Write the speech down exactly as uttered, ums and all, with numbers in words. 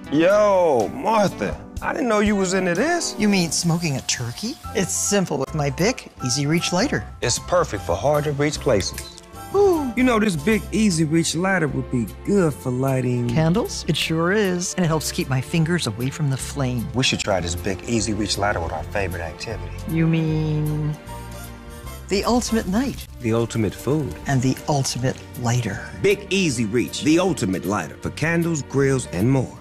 Yo, Martha, I didn't know you was into this. You mean smoking a turkey? It's simple with my BiC Easy Reach lighter. It's perfect for hard-to-reach places. Woo. You know, this BiC Easy Reach lighter would be good for lighting... Candles? It sure is. And it helps keep my fingers away from the flame. We should try this BiC Easy Reach lighter with our favorite activity. You mean... the ultimate night. The ultimate food. And the ultimate lighter. BiC Easy Reach, the ultimate lighter for candles, grills, and more.